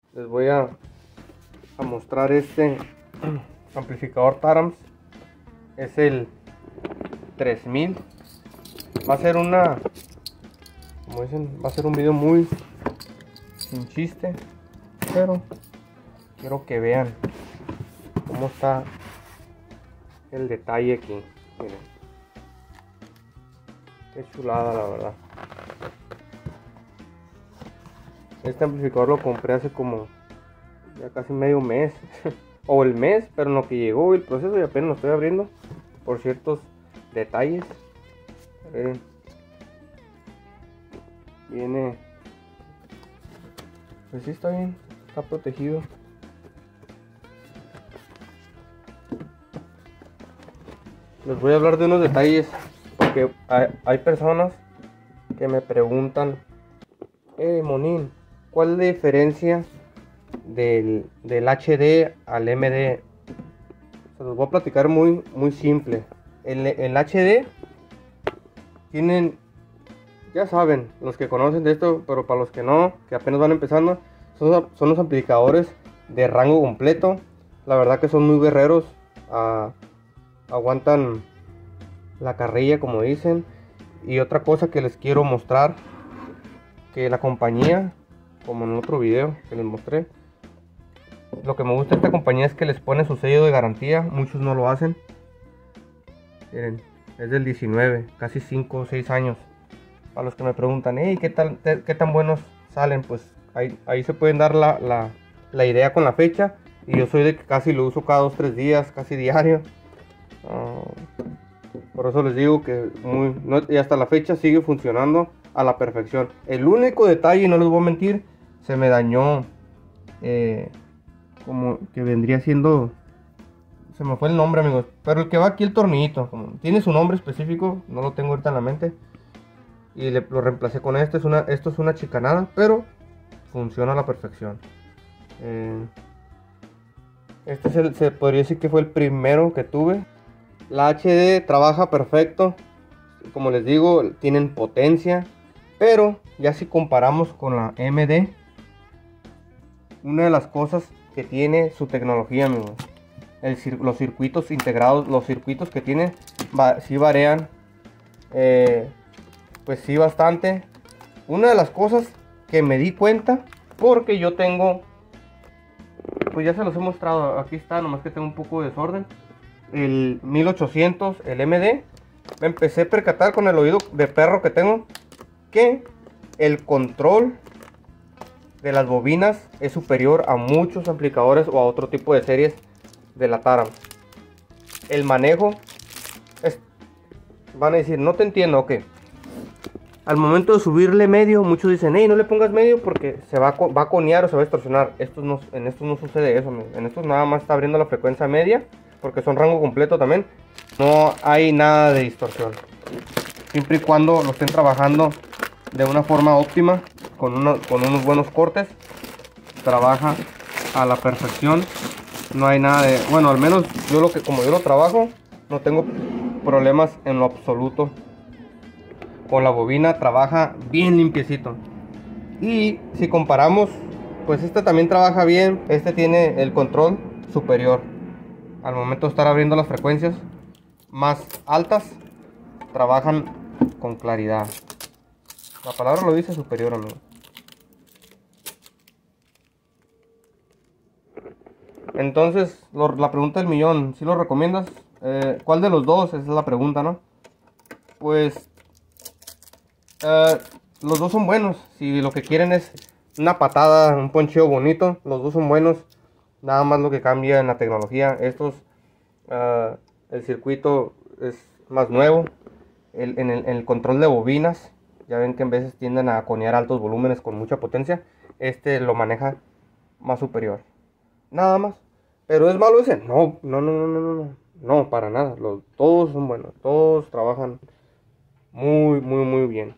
les voy a mostrar este amplificador Tarams. Es el 3000. Va a ser como dicen, va a ser un video muy sin chiste, pero quiero que vean cómo está el detalle aquí. Miren, qué chulada, la verdad. Este amplificador lo compré hace como ya casi medio mes o el mes, pero en lo que llegó el proceso y apenas lo estoy abriendo por ciertos detalles. Miren, viene, pues sí, está bien, está protegido. Les voy a hablar de unos detalles porque hay personas que me preguntan: Monín, ¿cuál es la diferencia del HD al MD? Se los voy a platicar muy simple. El HD tienen, ya saben, los que conocen de esto, pero para los que no, que apenas van empezando, son los amplificadores de rango completo. La verdad que son muy guerreros, aguantan la carrilla, como dicen. Y otra cosa que les quiero mostrar, que la compañía, como en otro video que les mostré, lo que me gusta de esta compañía es que les pone su sello de garantía. Muchos no lo hacen. Miren, es del 19, casi 5 o 6 años. Para los que me preguntan: hey, ¿qué tan buenos salen? Pues ahí se pueden dar la idea con la fecha. Y yo soy de que casi lo uso cada 2-3 días, casi diario. Por eso les digo que y hasta la fecha sigue funcionando a la perfección. El único detalle, no les voy a mentir, se me dañó, como que vendría siendo, se me fue el nombre, amigos, pero el que va aquí, el tornillito, como tiene su nombre específico, no lo tengo ahorita en la mente, y lo reemplacé con esto es una chicanada, pero funciona a la perfección. Este se podría decir que fue el primero que tuve. La HD trabaja perfecto, como les digo, tienen potencia, pero ya si comparamos con la MD, una de las cosas que tiene su tecnología, amigos, los circuitos integrados, los circuitos que tiene, sí varían, pues sí, bastante. Una de las cosas que me di cuenta, porque yo tengo, pues ya se los he mostrado, aquí está, nomás que tengo un poco de desorden, el 1800, el MD. Me empecé a percatar con el oído de perro que tengo que el control de las bobinas es superior a muchos amplificadores o a otro tipo de series de la Taram. El manejo van a decir: no te entiendo. Ok, al momento de subirle medio, muchos dicen: hey, no le pongas medio porque se va a conear o se va a distorsionar. En estos no sucede eso, en estos nada más está abriendo la frecuencia media, porque son rango completo también. No hay nada de distorsión, siempre y cuando lo estén trabajando de una forma óptima, con unos buenos cortes. Trabaja a la perfección. No hay nada de, bueno, al menos como yo lo trabajo, no tengo problemas en lo absoluto. Con la bobina trabaja bien limpiecito. Y si comparamos, pues este también trabaja bien. Este tiene el control superior. Al momento de estar abriendo las frecuencias más altas, trabajan con claridad. La palabra lo dice, superior, amigo. Entonces, la pregunta del millón: ¿sí lo recomiendas? ¿Cuál de los dos? Esa es la pregunta, ¿no? Pues los dos son buenos. Si lo que quieren es una patada, un poncheo bonito, los dos son buenos. Nada más lo que cambia en la tecnología. El circuito es más nuevo. En el control de bobinas, ya ven que en veces tienden a conear altos volúmenes con mucha potencia. Este lo maneja más superior. Nada más. ¿Pero es malo ese? No, para nada. Todos son buenos. Todos trabajan muy bien.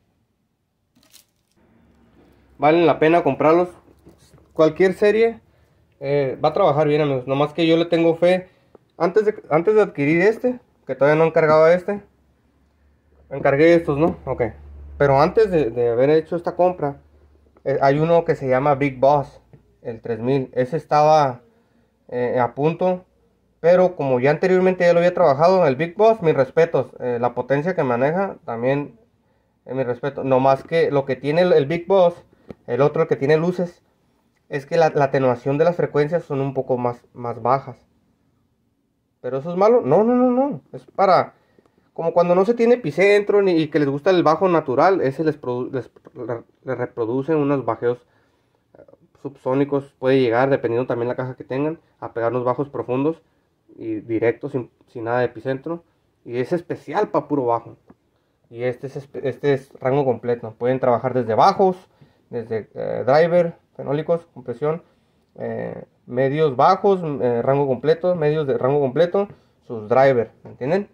Valen la pena comprarlos. Cualquier serie va a trabajar bien, amigos. Nomás que yo le tengo fe. Antes de adquirir este, que todavía no encargaba encargué estos, ¿no? Ok. Pero antes de haber hecho esta compra, hay uno que se llama Big Boss. el 3000. Ese estaba a punto, pero como ya anteriormente ya lo había trabajado, el Big Boss, mis respetos. La potencia que maneja también, mi respeto. No más que lo que tiene el Big Boss, el otro, el que tiene luces, es que la atenuación de las frecuencias son un poco más bajas. ¿Pero eso es malo? No, no, no, no. Es para... Como cuando no se tiene epicentro y que les gusta el bajo natural, ese les reproduce unos bajeos subsónicos. Puede llegar, dependiendo también la caja que tengan, a pegar unos bajos profundos y directos, sin nada de epicentro. Y es especial para puro bajo. Y este es rango completo. Pueden trabajar desde bajos, desde driver, fenólicos, compresión, medios bajos, rango completo, medios de rango completo, sus drivers, ¿entienden?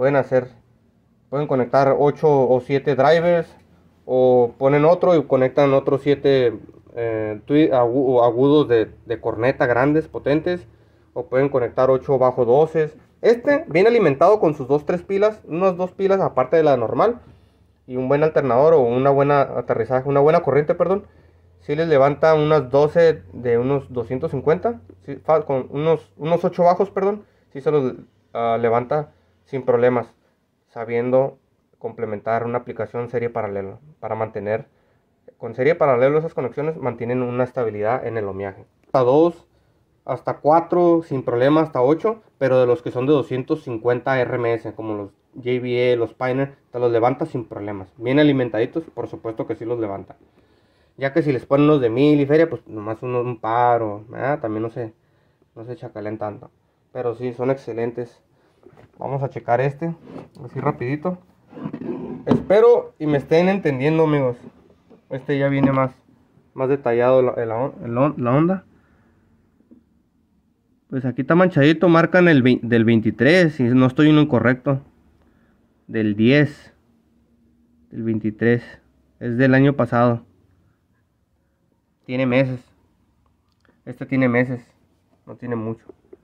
Pueden conectar 8 o 7 drivers, o ponen otro y conectan otros 7 agudos de corneta grandes, potentes, o pueden conectar 8 bajo 12. Este viene alimentado con sus 2-3 pilas, unas 2 pilas aparte de la normal, y un buen alternador o una buena aterrizaje, una buena corriente, perdón. Si les levanta unas 12 de unos 250, con unos 8 bajos, perdón, si se los levanta sin problemas, sabiendo complementar una aplicación serie paralelo para mantener. Con serie paralelo esas conexiones mantienen una estabilidad en el ohmiaje. Hasta 2, hasta 4 sin problema, hasta 8, pero de los que son de 250 RMS, como los JBL, los Pioneer, te los levanta sin problemas. Bien alimentaditos, por supuesto que sí los levanta. Ya que si les ponen los de 1000 y feria, pues nomás un par o también no se chacalean tanto. Pero sí, son excelentes. Vamos a checar este, así rapidito. Espero y me estén entendiendo, amigos. Este ya viene más detallado la onda. Pues aquí está manchadito, marcan del 23, y no estoy en lo incorrecto. Del 10. Del 23. Es del año pasado. Tiene meses. Este tiene meses. No tiene mucho.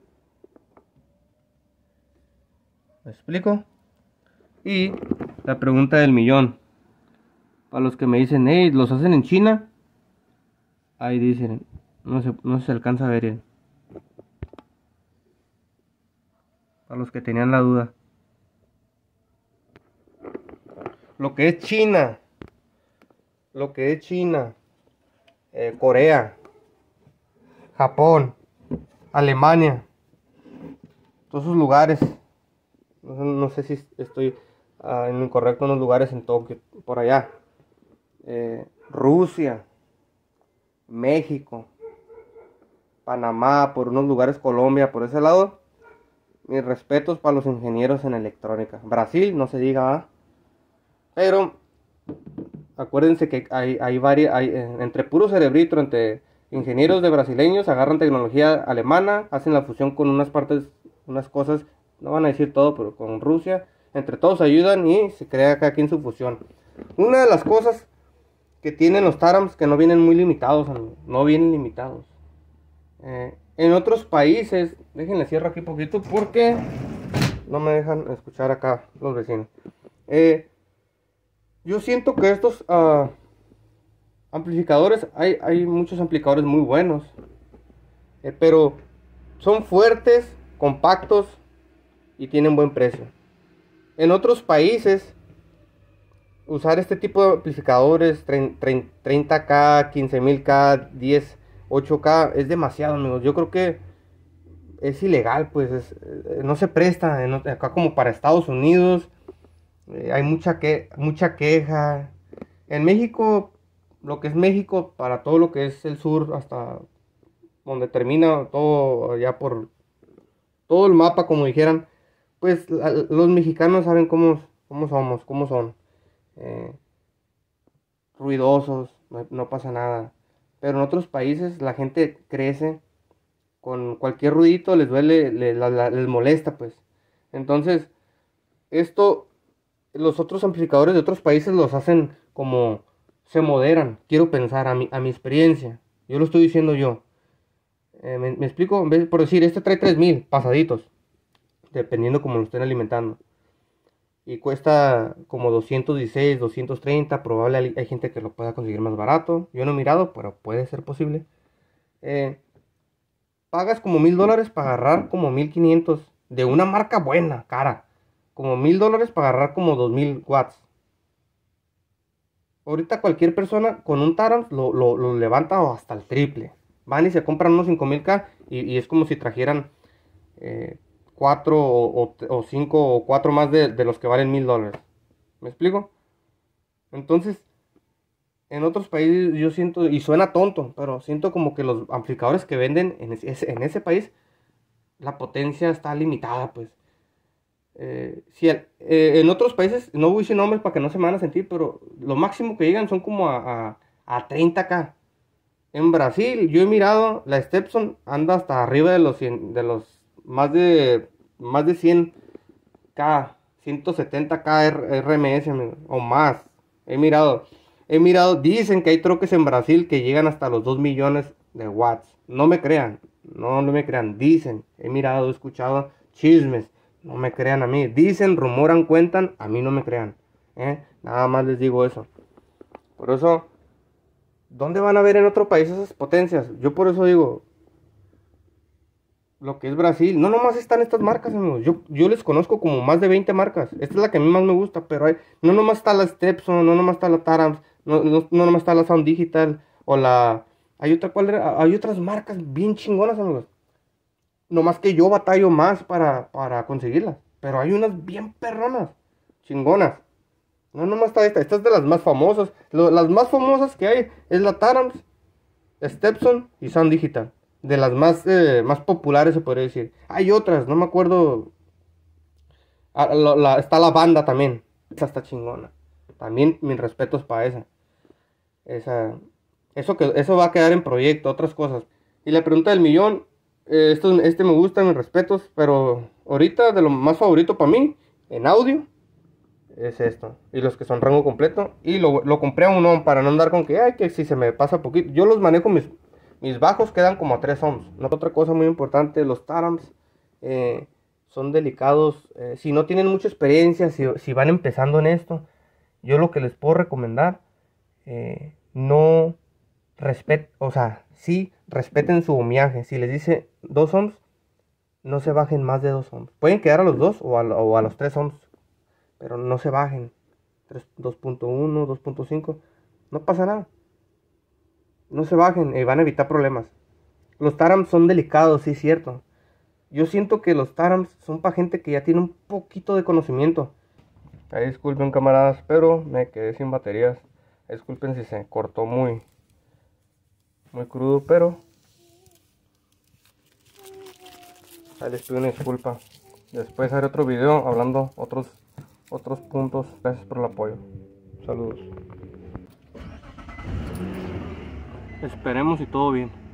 ¿Me explico? Y la pregunta del millón. Para los que me dicen, hey, ¿los hacen en China? Ahí dicen, no se alcanza a ver. Para los que tenían la duda. Lo que es China. Corea. Japón. Alemania. Todos esos lugares. No sé si estoy en lo incorrecto en los lugares en Tokio. Por allá. Rusia. México. Panamá. Por unos lugares Colombia. Por ese lado. Mis respetos para los ingenieros en electrónica. Brasil, no se diga. Pero acuérdense que hay varias, entre puro cerebrito, entre ingenieros de brasileños, agarran tecnología alemana, hacen la fusión con unas cosas, no van a decir todo, pero con Rusia, entre todos ayudan y se crea acá aquí en su fusión. Una de las cosas que tienen los Tarams que no vienen muy limitados, no vienen limitados. En otros países, déjenle cierro aquí poquito porque no me dejan escuchar acá los vecinos. Yo siento que estos amplificadores, hay muchos amplificadores muy buenos, pero son fuertes, compactos y tienen buen precio. En otros países, usar este tipo de amplificadores 30K, 15000K, 10, 8K es demasiado, amigos. Yo creo que es ilegal, pues no se presta acá como para Estados Unidos. Hay mucha queja. En México, lo que es México, para todo lo que es el sur, hasta donde termina todo, allá por todo el mapa, como dijeran, pues los mexicanos saben cómo son. Ruidosos, no pasa nada. Pero en otros países la gente crece, con cualquier ruidito les duele, les molesta, pues. Entonces, los otros amplificadores de otros países los hacen como se moderan, quiero pensar, a mi experiencia. Yo lo estoy diciendo yo. ¿Me explico? Por decir, este trae 3000 pasaditos, dependiendo como lo estén alimentando. Y cuesta como 216, 230. Probable hay gente que lo pueda conseguir más barato. Yo no he mirado, pero puede ser posible. Pagas como $1000 para agarrar como 1500 de una marca buena, cara. Como $1000 para agarrar como 2000 watts. Ahorita cualquier persona con un Taramps lo levanta hasta el triple. Van y se compran unos 5000K y es como si trajeran 4 o 5 o 4 más de los que valen $1000. ¿Me explico? Entonces, en otros países yo siento, y suena tonto, pero siento como que los amplificadores que venden en ese país, la potencia está limitada, pues. En otros países, no voy a decir nombres para que no se me van a sentir, pero lo máximo que llegan son como a 30K. En Brasil, yo he mirado, la Stepson anda hasta arriba de los 100, de los más de 100K, 170K RMS, amigo, o más. He mirado, dicen que hay troques en Brasil que llegan hasta los 2 millones de watts. No me crean, no me crean, dicen, he mirado, he escuchado chismes. No me crean a mí. Dicen, rumoran, cuentan. A mí no me crean. Nada más les digo eso. Por eso, ¿dónde van a ver en otro país esas potencias? Yo por eso digo, lo que es Brasil. No nomás están estas marcas, amigos. Yo les conozco como más de 20 marcas. Esta es la que a mí más me gusta. Pero no nomás está la Stepson, no nomás está la Taramps, no nomás está la Sound Digital. O la... Hay otra, ¿cuál era? Hay otras marcas bien chingonas, amigos. Nomás que yo batallo más para conseguirlas. Pero hay unas bien perronas, chingonas. No nomás está esta. Esta es de las más famosas. Las más famosas que hay es la Taramps, Stepson y Sound Digital. De las más populares se podría decir. Hay otras, no me acuerdo. Está la banda también. Esa está chingona. También mis respetos para esa. Eso va a quedar en proyecto, otras cosas. Y la pregunta del millón. Este me gusta, mis respetos, pero ahorita de lo más favorito para mí, en audio, es esto. Y los que son rango completo. Y lo compré a un ohm para no andar con que si se me pasa poquito. Yo los manejo, mis bajos quedan como a 3 ohms. No, otra cosa muy importante, los Taramps son delicados. Si no tienen mucha experiencia, si van empezando en esto, yo lo que les puedo recomendar, no sí respeten su ohmiaje. Si les dice 2 ohms, no se bajen más de 2 ohms. Pueden quedar a los 2 o a los 3 ohms, pero no se bajen. 2.1, 2.5, no pasa nada. No se bajen y van a evitar problemas. Los Taramps son delicados, sí es cierto. Yo siento que los Taramps son para gente que ya tiene un poquito de conocimiento. Ahí disculpen, camaradas, pero me quedé sin baterías. Disculpen si se cortó muy crudo, pero ahí les pido una disculpa. Después haré otro video hablando otros puntos. Gracias por el apoyo. Saludos. Esperemos y todo bien.